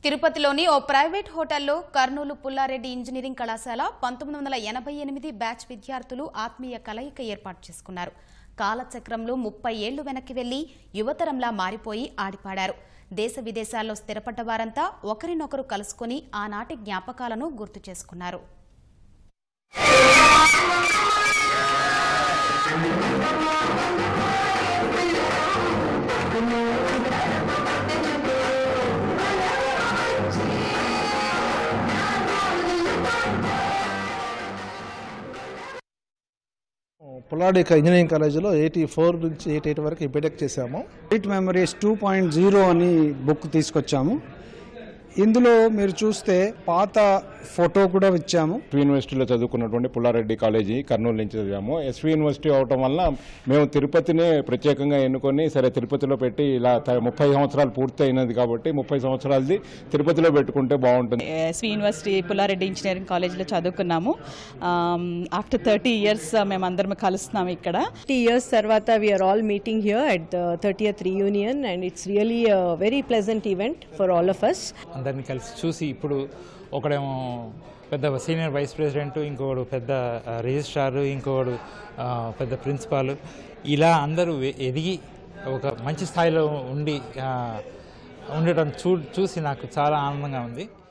తిరుపతిలోని ఓ ప్రైవేట్ హోటల్లో కర్నూలు పుల్లా రెడ్డి ఇంజనీరింగ్ కళాశాల 1988 బ్యాచ్ విద్యార్థులు ఆత్మీయ కలయిక ఏర్పాటు చేసుకున్నారు. కాలచక్రంలో 30 ఏళ్లు వెనక్కి వెళ్లి యువతరంలా మారిపోయి ఆడిపాడారు. దేశ విదేశాల్లో స్థిరపడ్డ వారంతా ఒకరినొకరు కలుసుకుని ఆనాటి జ్ఞాపకాలను గుర్తు చేసుకున్నారు. పుల్లా రెడ్డి ఇంజనీరింగ్ కాలేజీలో 84 నుంచి 88 వరకు బీటెక్ చేశాము. స్వీట్ మెమరీస్ 2.0 అని బుక్ తీసుకొచ్చాము. ఇందులో మీరు చూస్తే పాత ఫోటో కూడా ఇచ్చాము. ఎస్వి యూనివర్సిటీలో చదువుకున్నటువంటి పుల్లా రెడ్డి కాలేజీ కర్నూలు నుంచి చదివాము. ఎస్వి యూనివర్సిటీ అవటం వల్ల మేము తిరుపతిని ప్రత్యేకంగా ఎన్నుకొని సరే తిరుపతిలో పెట్టి ఇలా 30 సంవత్సరాలు పూర్తి అయినది కాబట్టి 30 సంవత్సరాలది తిరుపతిలో పెట్టుకుంటే బాగుంటుంది. ఎస్వి యూనివర్సిటీ పుల్లా రెడ్డి ఇంజనీరింగ్ కాలేజీలో చదువుకున్నాము. ఆఫ్టర్ 30 years మేమందరం కలుస్తున్నాము ఇక్కడ. 30 years తర్వాత we are all meeting here at the 30th reunion and it's really a very pleasant event for all of us. అందరిని కలిసి చూసి ఇప్పుడు ఒకడేమో పెద్ద సీనియర్ వైస్ ప్రెసిడెంట్, ఇంకోడు పెద్ద రిజిస్ట్రార్, ఇంకోడు పెద్ద ప్రిన్సిపాల్, ఇలా అందరూ ఎదిగి ఒక మంచి స్థాయిలో ఉండటం చూసి నాకు చాలా ఆనందంగా ఉంది.